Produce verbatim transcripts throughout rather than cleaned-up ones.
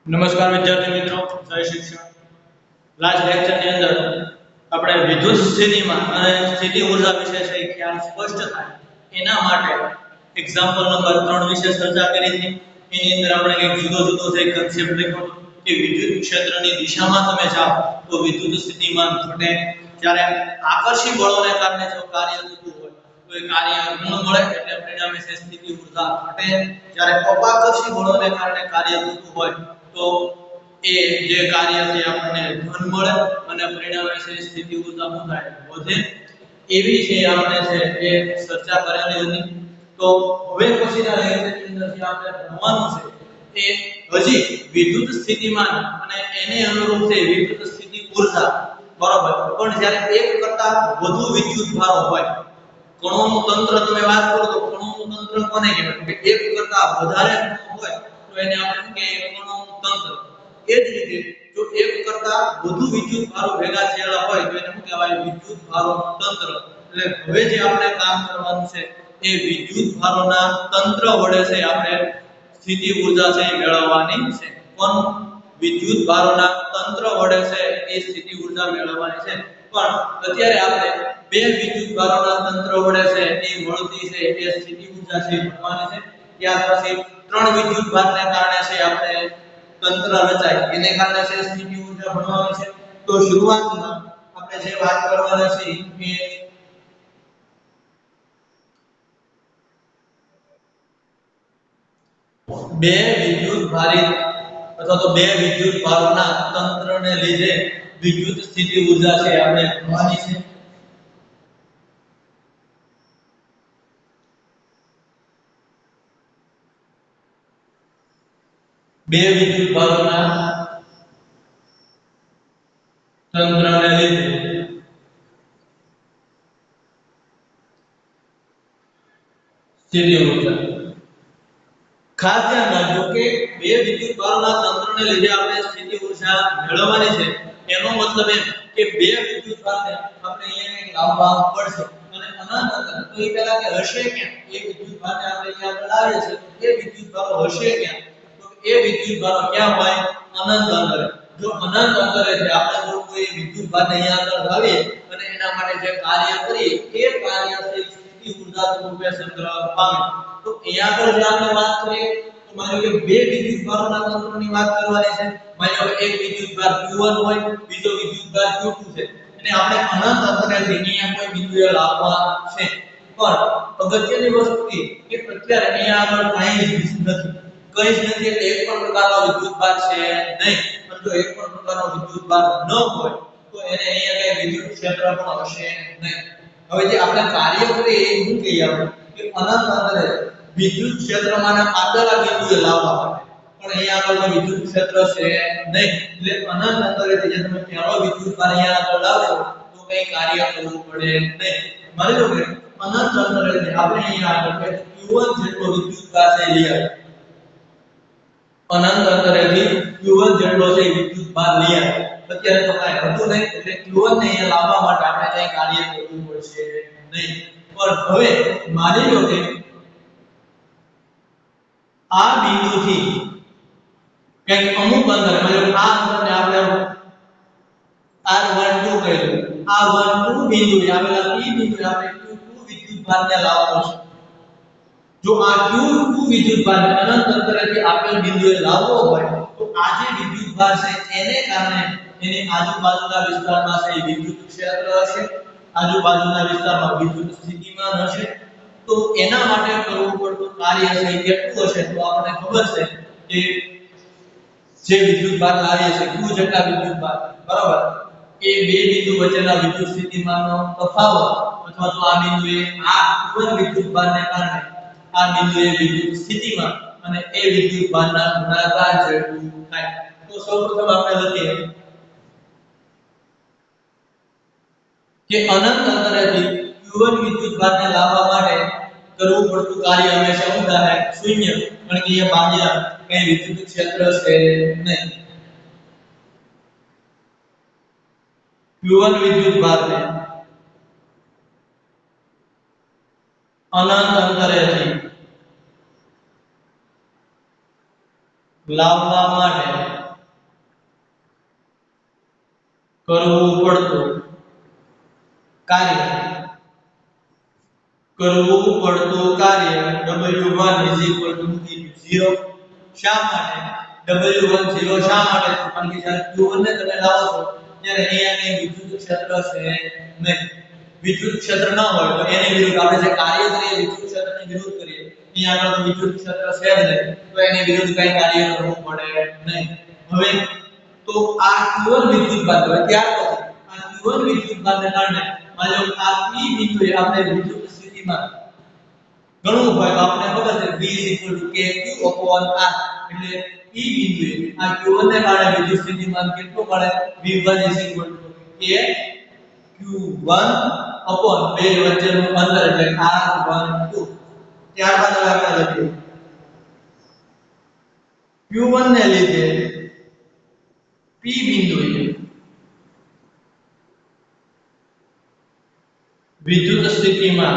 નમસ્કાર વિદ્યાર્થી મિત્રો, જય શિક્ષણ. લાસ્ટ લેક્ચર ની અંદર આપણે વિદ્યુત સ્થિતિમાં અને સ્થિતિ ઊર્જા વિશે છે ખ્યાલ સ્પષ્ટ થાય એના માટે એક્ઝામ્પલ નંબર ત્રણ વિશે ચર્ચા કરી હતી. એની અંદર આપણે એક જુદો જુદો જે કન્સેપ્ટ લખ્યો કે વિદ્યુત ક્ષેત્રની દિશામાં તમે જાઓ તો વિદ્યુત સ્થિતિમાન ઘટે, જ્યારે આકર્ષી બળોને કારણે જો કાર્ય થતું હોય તો એ કાર્ય ઋણ મળે એટલે પરિણામે છે સ્થિતિ ઊર્જા ઘટે, જ્યારે અપાકર્ષી બળોને કારણે કાર્ય થતું હોય તો એ જે કાર્ય છે આપણને ધન મળે અને પરિણામે છે સ્થિતિ ઊર્જા શું થાય વધે. એવી છે આપણે છે એ ચર્ચા કરેલી હતી. તો હવે પછીના લેક્ચરની અંદર જે આપણે ભણવાનું છે એ હજી વિદ્યુત સ્થિતિમાન અને એને અનુરૂપ છે વિદ્યુત સ્થિતિ ઊર્જા, બરોબર. પણ જ્યારે એક કરતા વધુ વિદ્યુત ભારો હોય, કણોનું તંત્ર તમે વાત કરો તો કણોનું તંત્ર કોને કહેવાય કે એક કરતા વધારે કણો હોય તો એને આપણે શું કહીએ કણોનું તંત્ર. એ જ રીતે જો એક કરતા વધુ વિદ્યુત ભારો ભેગા થયેલા હોય તો એને શું કહેવાય વિદ્યુત ભારોનું તંત્ર. એટલે હવે જે આપણે કામ કરવાનું છે એ વિદ્યુત ભારોના તંત્ર વડે છે આપણે સ્થિતિ ઊર્જા છે એ મેળવવાની છે. પણ વિદ્યુત ભારોના તંત્ર વડે છે એ સ્થિતિ ઊર્જા મેળવવાની છે. પણ અત્યારે આપણે બે વિદ્યુત ભારોના તંત્ર વડે છે એ મળતી છે એ સ્થિતિ ઊર્જા છે ભણવાની છે. ત્યાર પછી ત્રણ વિદ્યુત ભારને કારણે છે આપણે તંત્ર રચાય એને કારણે છે સ્થિતિ ઊર્જા ભણવાની છે. તો શરૂઆતમાં આપણે જે વાત કરવાના છે કે બે વિદ્યુત ભારિત અથવા તો બે વિદ્યુત ભારોના તંત્રને લીધે વિદ્યુત સ્થિતિ ઊર્જા છે આપણે ભણવાની છે. બે વિદ્યુત ભારોના તંત્રને લીધે સ્થિતિ ઊર્જા. ખાસ ધ્યાન રાખજો કે બે વિદ્યુત ભારોના તંત્રને લીધે આપણે સ્થિતિ ઊર્જા મેળવવાની છે. એનો મતલબ એમ કે બે વિદ્યુત ભારને આપણે અહીંયા કંઈક લાવવા પડશે અને અનંત અંતર તો એ પહેલા કે હશે ક્યાં એ વિદ્યુત ભારને આપણે અહીંયા આગળ લાવીએ છીએ તો એ વિદ્યુત ભારો હશે ક્યાં તો એ વિદ્યુત ભારો ક્યાં હોય અનંત અંતરે. જો અનંત અંતરે છે આપણે જો કોઈ વિદ્યુત ભારને અહીંયા આગળ લાવીએ અને એના માટે જે કાર્ય કરીએ એ કાર્ય છે સ્થિતિ ઊર્જા સ્વરૂપે સંગ્રહ પામે. તો અહીંયા આગળ જે આપણે વાત કરીએ તો માની લો બે વિદ્યુત ભારોના તંત્રની વાત કરવાની છે. માની લો એક વિદ્યુત ભાર ક્યુ વન હોય, બીજો વિદ્યુત ભાર ક્યુ ટુ છે અને આપણે અનંત અંતરેથી અહીંયા કોઈ બિંદુએ લાવવા છે. પણ અગત્યની વસ્તુ એ કે અત્યારે અહીંયા આગળ કાંઈ જ નથી, કંઈ જ નથી એટલે એક પણ પ્રકારનો વિદ્યુત ભાર છે નહીં. પણ જો એક પણ પ્રકારનો વિદ્યુત ભાર ન હોય તો એને અહીંયા કઈ વિદ્યુત ક્ષેત્ર પણ હશે નહીં. હવે જે આપણે કાર્ય કરીએ એ શું કહીએ આપણે કે અનંત અંતરે વિદ્યુત ક્ષેત્રમાંના આગળના બિંદુએ લાવવા માટે. પણ અહીંયા આગળ વિદ્યુત ક્ષેત્ર છે નહીં એટલે અનંત અંતરેથી જે તમે પહેલો વિદ્યુત ભાર અહીંયા આગળ લાવશો તો કઈ કાર્ય કરવું પડે નહીં. માની લો કે અનંત અંતરેથી આપણે અહીંયા આગળ કે ક્યુ વન જેટલો વિદ્યુત ભાર છે લઈ આવ્યા. અનંત અંતરેથી ક્યુ વન જેટલો છે વિદ્યુત ભાર લઈ આવ્યા. અત્યારે તો કાંઈ હતું નહીં એટલે ક્યુ વન ને અહીંયા લાવવા માટે આપણે કઈ કાર્ય કરવું પડશે નહીં. પણ હવે માની લો કે આ બિંદુથી કંઈક અમુક અંતર એટલે આ અંતરને આપણે આર વન ટુ કહીએ. આ વન ટુ બિંદુએ આવેલા P બિંદુએ આપણે ક્યુ ટુ વિદ્યુત ભારને લાવવાનો છે. જો આ ક્યુ ટુ વિદ્યુત ભારને અનંત અંતરેથી આપેલ બિંદુએ લાવવો હોય તો આ જે વિદ્યુત ભાર છે એને કારણે એની આજુબાજુના વિસ્તારમાં છે વિદ્યુત ક્ષેત્ર હશે, આજુબાજુના વિસ્તારમાં વિદ્યુત સ્થિતિમાન હશે. તો એના માટે કરવું પડતું કાર્ય છે કેટલું હશે તો આપણને ખબર છે કે જે વિદ્યુત ભાર લાવીએ છે Q જેટલા વિદ્યુત ભાર, બરાબર, એ બે બિંદુ વચ્ચેના વિદ્યુત સ્થિતિમાનનો તફાવત અથવા તો આ બિંદુએ આ ક્યુ વન વિદ્યુત ભારને કારણે આ બિંદુએ વિદ્યુત સ્થિતિમાન અને એ વિદ્યુત ભારના ગુણાકાર જેટલું થાય. તો સૌપ્રથમ આપણે લખીએ કે અનંત અંતરેથી ક્યુ વન વિદ્યુત ભારને લાવવા માટે કરવું પડતું કાર્ય હંમેશા શું થાય શૂન્ય. કારણ કે એ બાહ્ય કઈ વિદ્યુત ક્ષેત્ર છે નહીં. ક્યુ વન વિદ્યુત ભારને અનંત અંતરેથી લાવવા માટે કરવું પડતું કાર્ય કરવું પડતું કાર્ય ડબલ્યુ વન ઝીરો શા માટે ડબલ્યુ વન ઝીરો શા માટે કારણ કે જ્યારે ક્યુ વન ને તમે લાવો છો ત્યારે અહીંયા કઈ વિદ્યુત ક્ષેત્ર છે નહીં વિદ્યુત ક્ષેત્ર ન હોય તો એની વિરુદ્ધ આપણે જે કાર્ય કરીએ વિદ્યુત ક્ષેત્રની વિરુદ્ધ કરીએ અહીંયા આગળ તો વિદ્યુત ક્ષેત્ર છે જ નહીં તો એની વિરુદ્ધ કઈ કાર્ય કરવું પડે નહીં હવે તો આ ક્યુ વન વિદ્યુત બાદ હોય ત્યાર પછી આ ક્યુ વન વિદ્યુત બાદને કારણે માની લો આ P બિંદુએ આપણે વિદ્યુત સ્થિતિમાન ઘણું હોય તો આપણે ખબર છે V k Q r એટલે P બિંદુએ આ ક્યુ વન ને કારણે વિદ્યુત સ્થિતિમાન કેટલું મળે V one k Q one બે વચ્ચેનું અંતર એટલે R twelve ત્યારબાદ આપણે લખીએ ક્યુ વન ને લીધે P બિંદુએ વિદ્યુત સ્થિતિમાન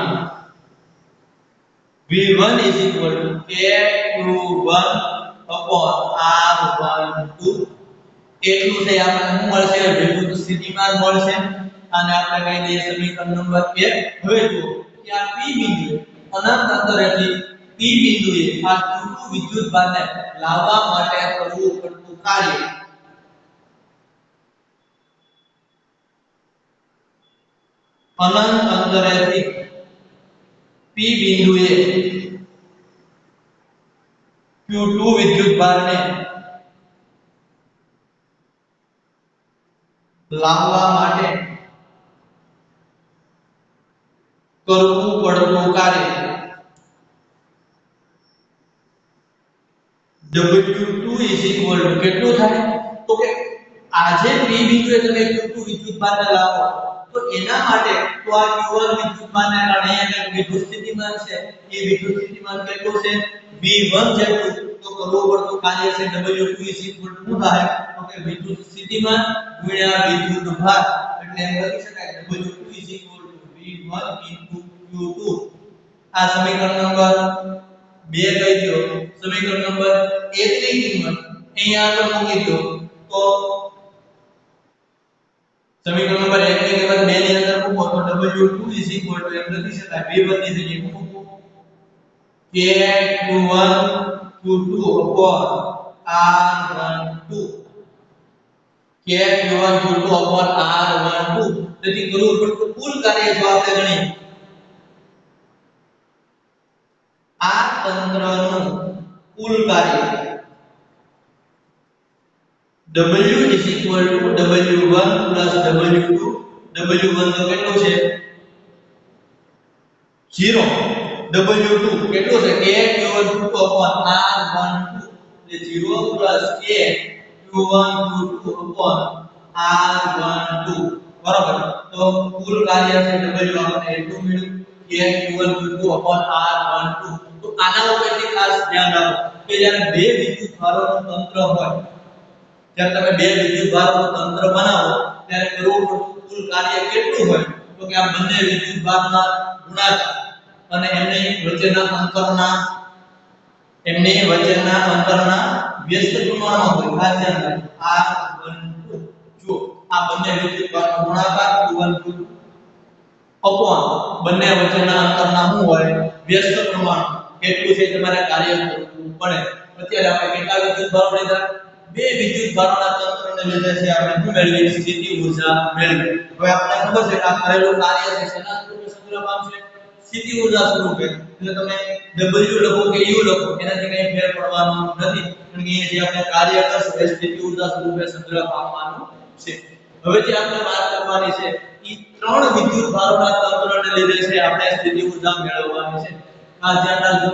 V one k Q one R twelve એટલું છે આપણને શું મળશે વિદ્યુત સ્થિતિમાન મળશે અને આપણે કહી દઈએ સમીકરણ નંબર એક હવે જુઓ કે આ P બિંદુએ અનંત અંતરેથી P બિંદુએ આ ક્યુ ટુ વિદ્યુત ભારને લાવવા માટે કરવું પડતું કાર્ય અનંત અંતરેથી P બિંદુએ ક્યુ ટુ વિદ્યુત ભારને લાવવા માટે કરવું પડતું કાર્ય ડબલ્યુ ટુ કેટલું થાય તો કે આજે P બિંદુએ તમે ક્યુ ટુ વિદ્યુત ભારને લાવો તો એના માટે તો આ ક્યુ વન વિદ્યુત ભારને કારણે અહીંયા વિદ્યુત સ્થિતિમાન છે એ વિદ્યુત સ્થિતિમાન કેટલું છે V one જેટલું તો કરવું પડતું કાર્ય છે ડબલ્યુ ટુ શું થાય તો કે વિદ્યુત સ્થિતિમાન ગુણ્યા વિદ્યુત ભાર એટલે એમ લખી શકાય W two V one Q two આ સમીકરણ નંબર બે કહી દો સમીકરણ નંબર એક ની કિંમત અહીંયા આગળ મૂકી દો તો સમીકરણ નંબર એક ની કિંમત બે ની અંદર મૂકો તો ડબલ્યુ ટુ એમ લખી શકાય V one ની જગ્યાએ મૂકો k Q one Q two upon R twelve k Q one Q two upon R twelve તેથી કરવું પડતું કુલ કાર્ય જો આપણે ગણીએ આ તંત્રનું કુલ કાર્ય W W one W two W one તો કેટલું છે ઝીરો W two કેટલું છે k Q one Q two upon R twelve એટલે zero k Q one Q two upon R twelve બરાબર તો કુલ કાર્ય છે W આપણે એટલું મળ્યું k Q one Q two upon R twelve તો આના ઉપરથી ખાસ ધ્યાન રાખો કે જ્યારે બે વિદ્યુત ભારોનું તંત્ર હોય જ્યારે તમે બે વિદ્યુત ભારોનું તંત્ર બનાવો ત્યારે કરવું પડતું કુલ કાર્ય કેટલું હોય તો કે આ બંને વિદ્યુત ભારના ગુણાકાર અને એમની વચ્ચેના અંતરના એમની વચ્ચેના અંતરના વ્યસ્ત પ્રમાણમાં હોય ખાસ ધ્યાન રાખો R twelve જો આ બંને વિદ્યુત ભારનો ગુણાકાર Q one Q two upon બંને વચ્ચેના અંતરના શું હોય વ્યસ્ત પ્રમાણ કેટલું છે તમારે કાર્ય કરવું પડે અત્યારે આપણે કેટલા વિદ્યુત ભારો લીધા બે વિદ્યુત ભારોના તંત્રને લીધે છે આપણે શું મેળવીએ સ્થિતિ ઊર્જા મેળવીએ હવે આપણને ખબર છે કે આ કરેલું કાર્ય છે શેના સ્વરૂપે સંગ્રહ પામશે સ્થિતિ ઊર્જા સ્વરૂપે એટલે તમે W લખો કે U લખો એનાથી કંઈ ફેર પડવાનો નથી કારણ કે જે આપણે કાર્ય કરશું એ સ્થિતિ ઊર્જા સ્વરૂપે સંગ્રહ પામવાનું છે હવે જે આપણે વાત કરવાની છે ઈ ત્રણ વિદ્યુત ભારોના તંત્રને લીધે છે આપણે સ્થિતિ ઊર્જા મેળવવાની છે આ ધ્યાન રાખજો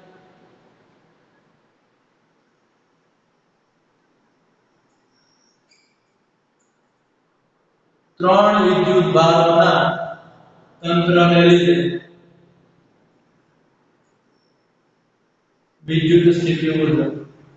ત્રણ વિદ્યુત ભારોના તંત્રને લીધે વિદ્યુત સ્થિતિ ઊર્જા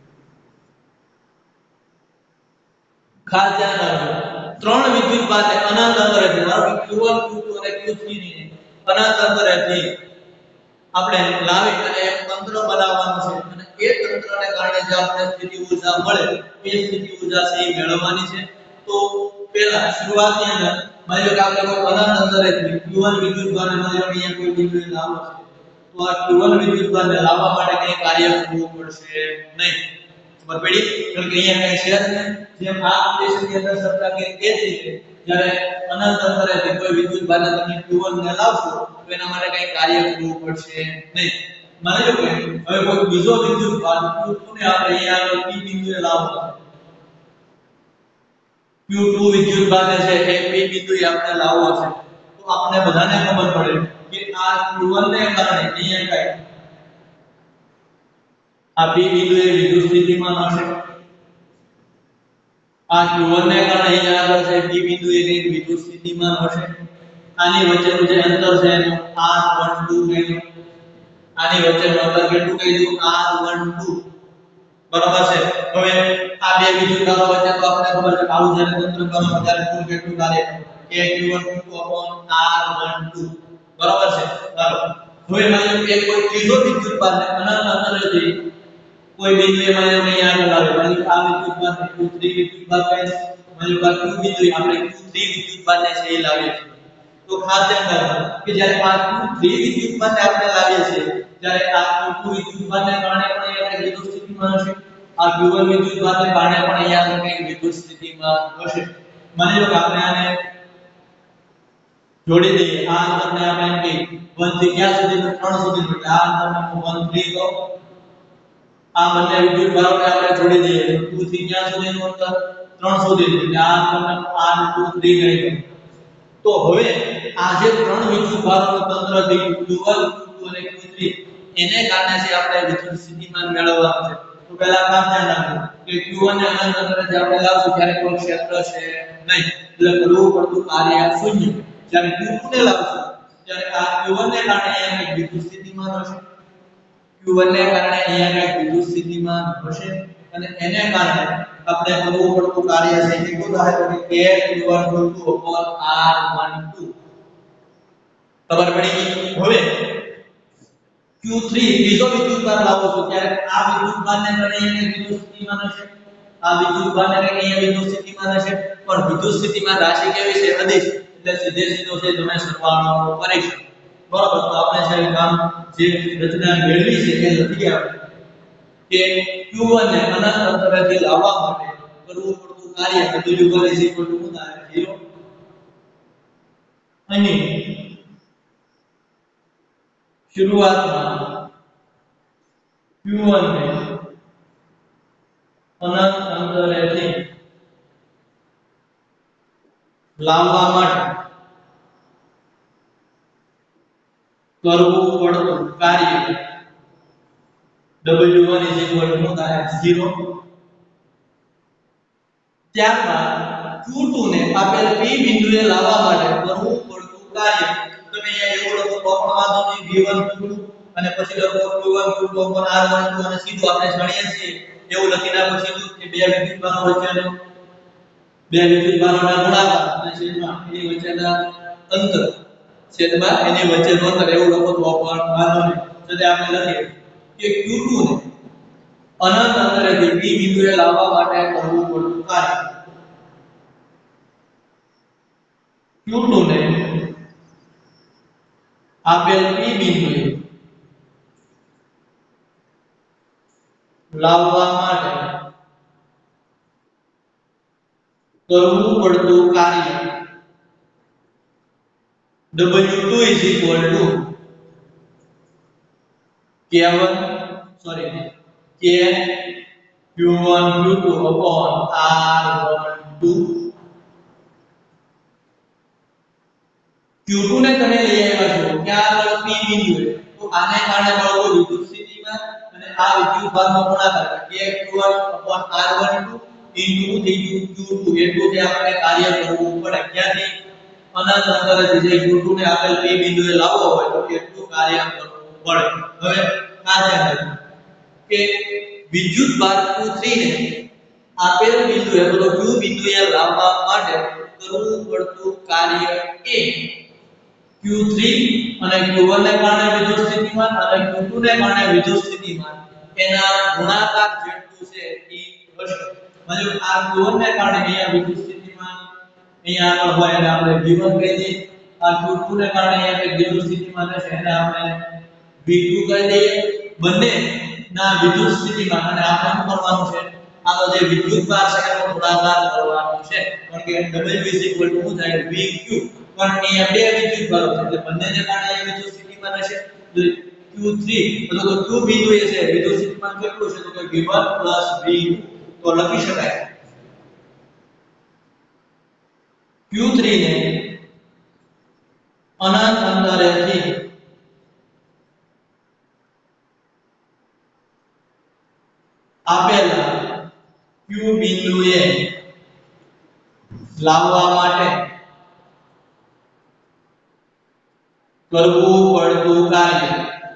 ખાસ ધ્યાન રાખજો ત્રણ વિદ્યુત ભારને અનંત અંતરેથી ધારો કે Q one Q two અને Q three ની અનંત અંતરેથી આપણે લાવી અને એક તંત્ર બનાવવાનું છે અને એ તંત્રને કારણે જે આપણે સ્થિતિ ઊર્જા મળે એ સ્થિતિ ઊર્જા છે એ મેળવવાની છે તો પહેલા શરૂઆતની અંદર માની લો કે આપણે કોઈ અનંત અંતરેથી Q one વિદ્યુતભારને માની લો કે અહીંયા કોઈ બિંદુએ લાવવો છે, તો આ Q one વિદ્યુતભારને લાવવા માટે કંઈ કાર્ય કરવું પડશે નહીં. ખબર પડી? કારણ કે અહીંયા કઈ છે જ નહીં. જેમ આ આપ્લિકેશનની અંદર ચર્ચા કરી એ જ રીતે જ્યારે અનંત અંતરેથી કોઈ વિદ્યુતભારને તમે Q one ને લાવશો તો એના માટે કંઈ કાર્ય કરવું પડશે નહીં. માની લો કે હવે કોઈ બીજો વિદ્યુતભાર Q two ને આપણે અહીંયા આગળ P બિંદુએ લાવવો છે, Q two વિદ્યુતભારને છે એ P બિંદુએ આપણે લાવવો છે, તો આપણે બધાને ખબર પડે કે આ Q one ને કારણે અહીંયા કઈ આ P બિંદુએ વિદ્યુત સ્થિતિમાન હશે, આ Q one ને કારણે અહીંયા આગળ છે P બિંદુએ કંઈક વિદ્યુત સ્થિતિમાન હશે. આની વચ્ચેનું જે અંતર છે એનું R one two કહીએ, આની વચ્ચેનું અંતર કેટલું કહીશું R one two, બરાબર છે. હવે આ બે વિદ્યુતભારો વચ્ચે તો આપણે ખબર છે આવું જ્યારે તંત્ર કરો ત્યારે કુલ કેટલું કાર્ય કરે Q one two R one two, બરાબર છે. ચાલો હવે માની લો કે કોઈ ત્રીજો વિદ્યુતભારને અનંત અંતરેથી કોઈ બિંદુએ માની લો કે અહીંયા આગળ આવે, માની લો આ વિદ્યુતભારને Q three વિદ્યુતભાર કહે છે, માની લો કે Q બિંદુએ આપણે Q three વિદ્યુતભારને છે એ લાવીએ છીએ, તો ખાસ ધ્યાન રાખો કે જ્યારે આ Q three વિદ્યુતભારને આપણે લાવીએ છીએ ત્યારે આ Q two વિદ્યુતભારને કારણે પણ અહીંયા વિદ્યુત સ્થિતિમાન હશે, આ Q one વિદ્યુતભારને કારણે પણ અહીંયા કંઈક વિદ્યુત સ્થિતિમાન હશે. માની લો કે આપણે આને જોડી દઈએ, આ અંતરને આપણે એમ કહીએ one થી ક્યાં સુધીનું ત્રણ સુધીનું, એટલે આ અંતરને હું one three કહું. આ બંને વિદ્યુતભારોને આપણે જોડી દઈએ two થી ક્યાં સુધીનું અંતર ત્રણ સુધીનું, એટલે આ અંતરને R two three કહી. તો હવે આ જે ત્રણ વિદ્યુતભારોનું તંત્ર થયું Q one Q two અને Q three એને કારણે છે આપણે વિદ્યુત સ્થિતિમાન મેળવવાનું છે. તો પહેલા ખાસ ધ્યાન રાખો કે Q one ને અનંત અંતરે જે આપણે લાવશું ત્યારે કોઈ ક્ષેત્ર છે નહીં, એટલે કરવું પડતું કાર્ય શૂન્ય. જ્યારે Q two ને લાવશું ત્યારે આ Q one ને કારણે અહીંયા એક વિદ્યુત સ્થિતિમાન હશે, Q one ને કારણે અહીંયા એક વિદ્યુત સ્થિતિમાન હશે અને એને કારણે આપણે કરવું પડતું કાર્ય છે કેટલું થાય તો કે Q one Q two R one two. ખબર પડી ગઈ? હવે Q three ત્રીજો વિદ્યુતભાર લાવો છો ત્યારે આ વિદ્યુતભારને કારણે અહીંયા વિદ્યુત સ્થિતિમાન હશે, આ વિદ્યુતભારને કારણે અહીંયા વિદ્યુત સ્થિતિમાન હશે, પણ વિદ્યુત સ્થિતિમાન રાશિ કેવી છે અદિશ, એટલે સીધે સીધો છે તમે સરવાળો કરી શકો. બરાબર? તો આપણે છે કામ જે રચના મેળવી છે એ લખી આપણે કે Q one ને અનંત અંતરેથી લાવવા માટે કરવું પડતું કાર્ય W one is equal to zero. અહીં શરૂઆતમાં Q one ને અનંત અંતરેથી લાવવા માટે કરવું પડતું કાર્ય W one is equal to zero. ત્યારબાદ Q two ને આપેલ P બિંદુએ લાવવા માટે કરવું પડતું કાર્ય તમે અહીંયા એવું લખો તો પણ વાંધો નહીં V one Q two અને પછી લખો Q one Q two R one two અને સીધું આપણે જાણીએ છીએ એવું લખી નાખો સીધું કે બે વિદ્યુતભારો વચ્ચેનો બે વિદ્યુતભારોના ગુણાકાર અને છેદમાં એની વચ્ચેના અંતર છેદમાં એની વચ્ચેનું અંતર એવું લખો તો પણ વાંધો નહીં. તો આપણે લખીએ કે Q two ને અનંત અંતરેથી P બિંદુએ લાવવા માટે કરવું પડતું કાર્ય Q two ને આપેલ P બિંદુએ લાવવા માટે કરવું પડતું કાર્ય W two is equal to K one sorry K Q one Q two upon R one two. Q two ને તમે લઈ આવ્યા છો ક્યાં આગળ P બિંદુએ, તો આને કારણે મળતું વિદ્યુત સ્થિતિમાન અને આ વિદ્યુતભારનો ગુણાકાર K Q one upon R one two into Q two એટલું જે આપણે કાર્ય કરવું પડે ક્યાંથી અનંત અંતરેથી જે Q two ને આપેલ P બિંદુએ લાવવો હોય તો એટલું કાર્ય કરવું પડે. હવે આ ધ્યાન રાખો કે વિદ્યુતભાર Q three ને આપેલ બિંદુએ તો Q બિંદુએ લાવવા માટે કરવું પડતું કાર્ય એ Q three અને Q one ને કારણે વિદ્યુત સ્થિતિમાન અને Q two ને કારણે વિદ્યુત સ્થિતિમાન એના ગુણાકાર જેટલું છે એ હશે. મતલબ આ Q one ને કારણે અહીંયા વિદ્યુત સ્થિતિમાન અહીંયા આગળ હોય એટલે આપણે V one કહી દઈએ આ Q two ને કારણે અહીંયા એક વિદ્યુત સ્થિતિમાન રહેશે એટલે આપણે V two કહી દઈએ બંને ના વિદ્યુત સ્થિતિમાન અને આપણે શું કરવાનું છે આનો જે વિદ્યુત ભાર છે એનો ગુણાકાર કરવાનો છે કારણ કે W શું થાય V Q પણ અહીંયા બે વિદ્યુત ભારો છે એટલે બંનેને કારણે અહીંયા વિદ્યુત સ્થિતિમાન હશે Q three એટલે તો Q બિંદુ એ છે વિદ્યુત સ્થિતિમાન કેટલું છે તો કે V one V two તો લખી શકાય Q three ને અનંત અંતરેથી આપેલા Q બિંદુએ લાવવા માટે કરવું પડતું કાર્ય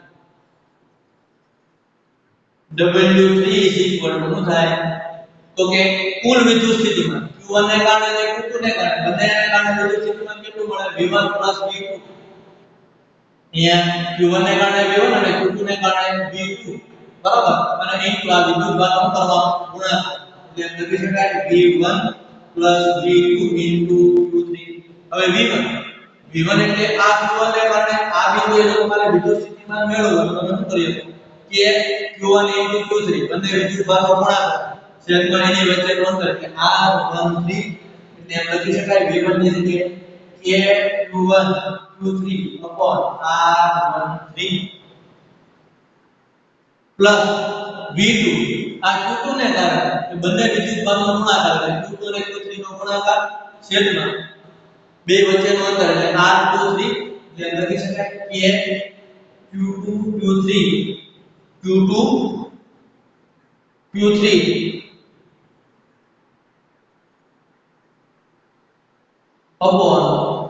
W three શું થાય તો કે કુલ વિદ્યુત સ્થિતિમાન Q one ને કારણે અને Q two ને કારણે બંનેને કારણે વિદ્યુત સ્થિતિમાન કેટલું મળે V one V two અહીંયા Q one ને કારણે V one અને Q two ને કારણે V two બરાબર અને ઇન્ટુ આ વિદ્યુત ભારનો કરવાનો ગુણાકાર એટલે લખી શકાય V one V two into Q three હવે V one V one એટલે આ Q one ને કારણે આ બિંદુએ જો તમારે વિદ્યુત સ્થિતિમાન મેળવવું તો તમે શું કરી શકો કે Q one into Q three બંને વિદ્યુત ભારનો ગુણાકાર છેદમાં એની વચ્ચેનું અંતર કે R one three એટલે એમ લખી શકાય V one ની જગ્યાએ K Q one Q three upon R one three plus V two આ Q two ને કારણે બંને વિદ્યુત ભારનો ગુણાકાર એટલે Q two અને Q three નો ગુણાકાર છેદમાં બે વચ્ચેનું અંતર એટલે R two three એટલે લખી શકાય K Q two Q three Q two Q three upon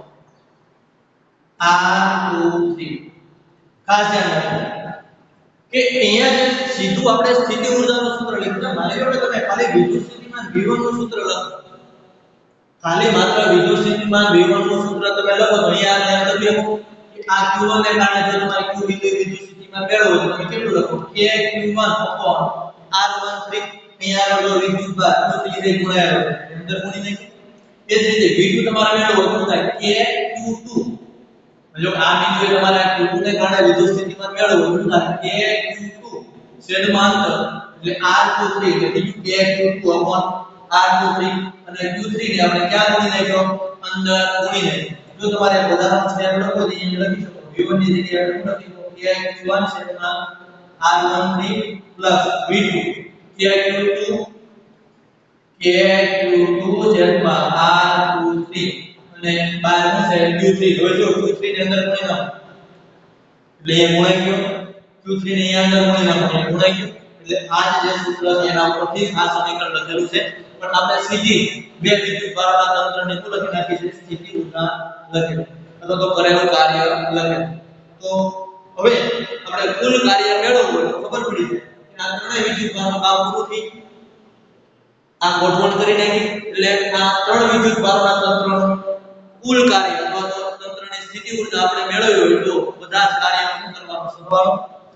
R two three ખાસ ધ્યાન રાખો કે અહીંયા જે સીધું આપણે સ્થિતિ ઊર્જાનું સૂત્ર લખ્યું છે માની લો કે તમે ખાલી વિદ્યુત સ્થિતિમાન V one નું સૂત્ર લખો ખાલી માત્ર વિદ્યુત સ્થિતિમાન V one નું સૂત્ર તમે લખો તો અહીંયા યાદ કરી લો કે આ Q one ને કારણે જો તમારે Q બિંદુ વિદ્યુત સ્થિતિમાન મેળવવું તો તમે કેટલું લખો K Q one upon R one three અહીંયા આગળ વિદ્યુત ભાર Q three રે ગુણાયો અંદર ગુણી નાખો એ જ રીતે V two તમારે મેળવવું તો થાય K Q two જો આ બિંદુએ તમારે Q two ને કારણે વિદ્યુત સ્થિતિમાન મેળવવું તો થાય K Q two છેદમાં અંતર એટલે R two three એટલે બીજું K Q two upon R two three અને Q three ને આપણે ક્યાં ગુણી નાખ્યો અંદર ગુણી નાખ્યો જો તમારે ઉદાહરણ સ્ટેપ લખો તો અહીંયા લખી શકો V one ની જગ્યાએ આપણે લખી શકો K Q one છેદમાં R one three plus V two K Q two K Q two છેદમાં R two three અને બાર શું છે Q three હવે જો Q three ની અંદર ગુણી નાખો એટલે એ ગુણાઈ ગયો Q three ને અહીંયા અંદર ગુણી નાખો એટલે ગુણાઈ ગયો એટલે આ જે સૂત્ર છે એના ઉપરથી આ સમીકરણ લખેલું છે પણ આપણે સીધી બે વિદ્યુત ભારોના તંત્રની શું લખી નાખી છે સ્થિતિ ઊર્જા લખેલું અથવા તો કરેલું કાર્ય લખેલું તો હવે આપણે કુલ કાર્ય મેળવવું હોય તો ખબર પડી જાય કે આ ત્રણેય વિદ્યુત ભારનું કામ પૂરું થઈ આ ગોઠવણ કરી નાખી એટલે આ ત્રણ વિદ્યુત ભારોના તંત્રનું કુલ કાર્ય અથવા તો તંત્રની સ્થિતિ ઊર્જા આપણે મેળવવી હોય તો બધા જ કાર્યનું શું કરવાનું સરવાળો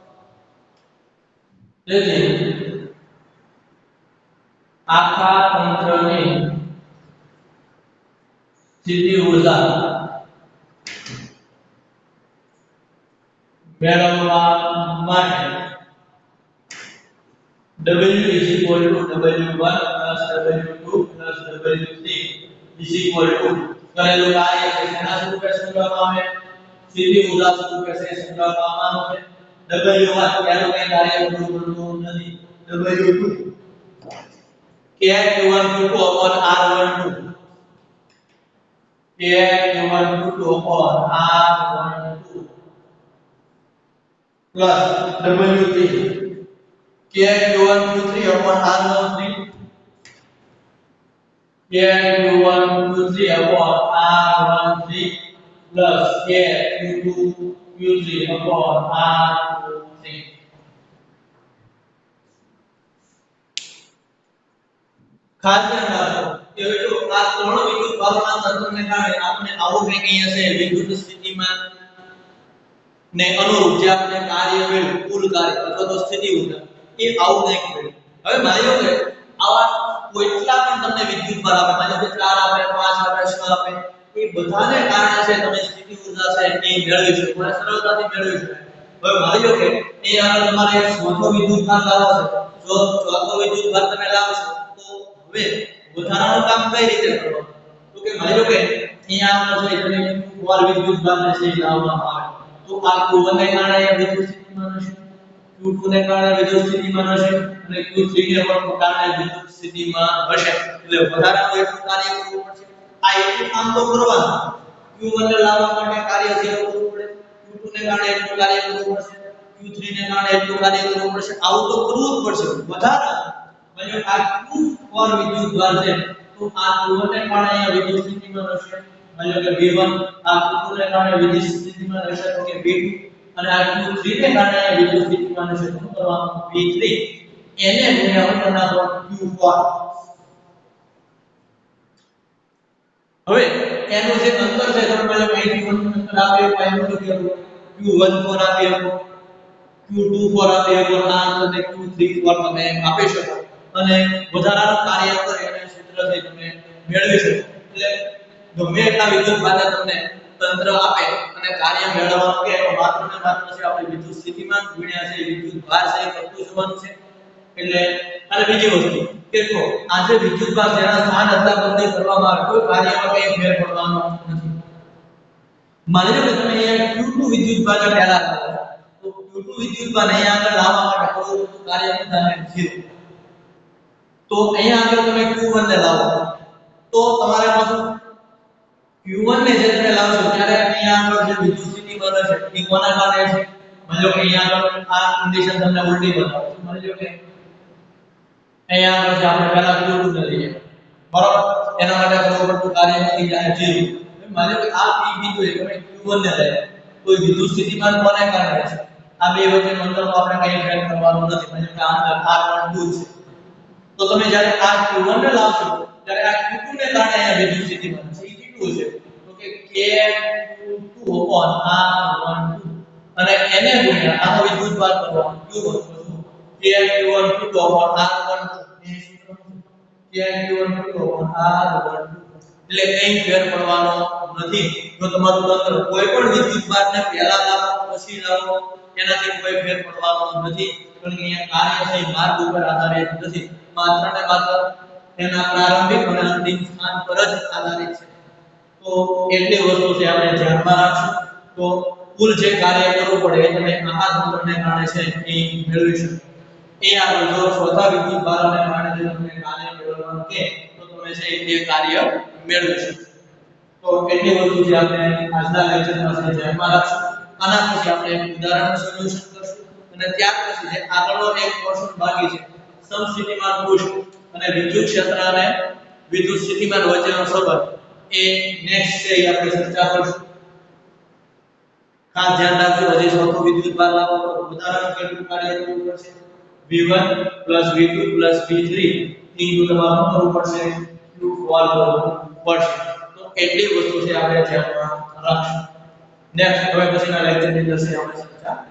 તેથી આખા તંત્રની સ્થિતિ ઊર્જા મેળવવા માટે W is equal to W one plus W two plus W three is equal to કરેલું કાર્ય છે એના સ્વરૂપે સમજાવવામાં આવે સ્થિતિ ઊર્જા સ્વરૂપે સમજાવવામાં આવે W one એનું કઈ કાર્ય કરવું નથી W two K Q one Q two upon R one two K Q one Q two upon R one two plus W three K Q one Q three upon R one three K Q one Q three upon R one three plus K Q two Q three upon R two three ખાસ ધ્યાન રાખો કે જો આ ત્રણ વિદ્યુત ભારોના તંત્રને કારણે આપણે આવું કંઈક અહીંયા છે વિદ્યુત સ્થિતિમાન ને અનુરૂપ જે આપણે કાર્ય મેળવ્યું કુલ કાર્ય અથવા તો સ્થિતિ ઊર્જા એ આવું કંઈક મેળવ્યું હવે માની લો કે આવા કેટલા પણ તમને વિદ્યુત ભાર આપે, માની લો કે ચાર આપે, પાંચ આપે, છ આપે, એ બધાને કારણે છે તમે સ્થિતિ ઊર્જા છે એ મેળવી શકો અને સરળતાથી મેળવી શકો. હવે માની લો કે એ આગળ તમારે ચોથો વિદ્યુત ભાર લાવવો છે. જો ચોથો વિદ્યુત ભાર તમે લાવશો તો હવે વધારાનું કામ કઈ રીતે કરવાનું? તો કે માની લો કે અહીંયા આપણે જોઈએ તમે ફોર વિદ્યુત ભારને છે લાવવામાં આવે તો આ ક્યુ વન ને કારણે વિદ્યુત સ્થિતિમાન હશે, ક્યુ ટુ ને કારણે વિદ્યુત સ્થિતિમાન હશે અને ક્યુ થ્રી ને પણ કારણે વિદ્યુત સ્થિતિમાન હશે. એટલે વધારાનું એટલું કાર્ય કરવું પડશે. આ એટલું કામ તો કરવાનું. ક્યુ વન ને લાવવા માટે કાર્ય ઝીરો કરવું પડે, ક્યુ ટુ ને કારણે એટલું કાર્ય કરવું પડશે, ક્યુ થ્રી ને કારણે એટલું કાર્ય કરવું પડશે. આવું તો કરવું જ પડશે. વધારાનું એટલે આ ક્યુ ફોર વિદ્યુત ભાર છે તો આ ક્યુ વન ને કારણે અહીંયા વિદ્યુત સ્થિતિમાન હશે, માની લો કે વી વન, આ ક્યુ ટુ ને કારણે વિદ્યુત સ્થિતિમાન હશે તો કે વી ટુ, અને આ ક્યુ થ્રી ને કારણે વિદ્યુત સ્થિતિમાન હશે તો કરવાનું વી થ્રી, એને ગુણ્યા ઉપર નાખો ક્યુ ફોર. હવે એનું જે અંતર છે તમે માની લો કે અહીંથી વન અંતર આપે તો એનું તો ક્યુ વન ફોર આપી શકો, ક્યુ ટુ ફોર આપી શકો, આ અંતરને ક્યુ થ્રી ફોર તમે આપી શકો અને વધારાનું કાર્ય કરે એને ક્ષેત્રથી તમે મેળવી શકો. એટલે ગમે એટલા વિદ્યુત ભારને તમને તંત્ર આપે અને કાર્ય મેળવવાનું કે એનો માત્ર ને માત્ર છે આપણે વિદ્યુત સ્થિતિમાન ગુણ્યા છે વિદ્યુત ભાર છે એ કરતું જવાનું છે. એટલે અને બીજી વસ્તુ કે જો આ જે વિદ્યુત ભાર જેના સ્થાન અદલા બદલી કરવામાં આવે કોઈ કાર્યમાં કઈ ફેર પડવાનો નથી. માની લો કે તમે અહીંયા ક્યુ ટુ વિદ્યુત ભારને પહેલા લાવો તો ક્યુ ટુ વિદ્યુત ભાર અહીંયા આગળ લાવવા માટે થોડું કાર્ય બધાને ઝીરો, તો અહીંયા આગળ તમે ક્યુ વન ને લાવો તો તમારે પાછું ક્યુ વન ને જે તમે લાવશો ત્યારે અહીંયા આગળ જે વિદ્યુત સ્થિતિમાન છે એ કોના કારણે છે? માની લો કે અહીંયા આગળ આ કન્ડિશન તમને ઉલટી બતાવો છું. માની લો કે અહીંયા આગળ જે આપણે પહેલા ક્યુ ટુ ને લઈએ બરાબર, એના માટે કરવું પડતું કાર્ય થઈ જાય ઝીરો. માની લો કે આ પી બિંદુ એ તમે ક્યુ વન ને લઈએ તો વિદ્યુત સ્થિતિમાન કોને કારણે છે? આ બે વચ્ચેનું અંતર તો આપણે કંઈ ફેર કરવાનું નથી. માની લો કે આ અંતર આર વન ટુ છે તો તમે જ્યારે આ ક્યુ વન ને લાવશો ત્યારે આ ક્યુ ટુ ને કારણે અહીંયા વિદ્યુત સ્થિતિમાન છે એ કેટલું છે? તો કે K Q two upon R one two અને એને ગુણ્યા આનો વિદ્યુત ભાર કરવાનો Q one K Q one two upon R one two એ સૂત્ર K Q one two upon R one two. એટલે કંઈ ફેર પડવાનો નથી. જો તમારું તંત્ર કોઈ પણ વિદ્યુત ભારને પહેલા લાવો પછી લાવો એનાથી કોઈ ફેર પડવાનો નથી. કારણ કે અહીંયા કાર્ય છે માર્ગ ઉપર આધારિત નથી, માત્ર ને માત્ર એના પ્રારંભિક અને અંતિમ સ્થાન પર જ આધારિત છે. તો એટલી વસ્તુ છે આપણે ધ્યાનમાં રાખશું. તો કુલ જે કાર્ય કરવું પડે એ તમે આ તંત્રને કારણે છે એ મેળવી શકો. એ આગળ જો ચોથા વિદ્યુત ભારને કારણે જે તમને કાર્ય મેળવવાનું કે તો તમે છે એ કાર્ય મેળવી શકો. તો એટલી વસ્તુ જે આપણે આજના લેક્ચરમાં છે ધ્યાનમાં રાખશું. આના પછી આપણે એક ઉદાહરણનું સોલ્યુશન કરશું અને ત્યાર પછી જે આગળનો એક પોર્શન બાકી છે સમસ્થિતિમાન પૃષ્ઠ અને વિદ્યુત ક્ષેત્ર અને વિદ્યુત સ્થિતિમાન વચ્ચેનો સંબંધ એ નેક્સ્ટ છે એ આપણે ચર્ચા કરશું. ખાસ ધ્યાન રાખજો હજી ચોથો વિદ્યુત ભાર લાવો તો ઉદાહરણ કેટલું કાર્ય કરવું પડશે? V one V two V three into તમારું કરવું પડશે ક્યુ ફોર કરવું પડશે. તો એટલી વસ્તુ છે આપણે ધ્યાનમાં રાખશું. નેક્સ્ટ હવે પછીના લેક્ચરની અંદર છે આપણે ચર્ચા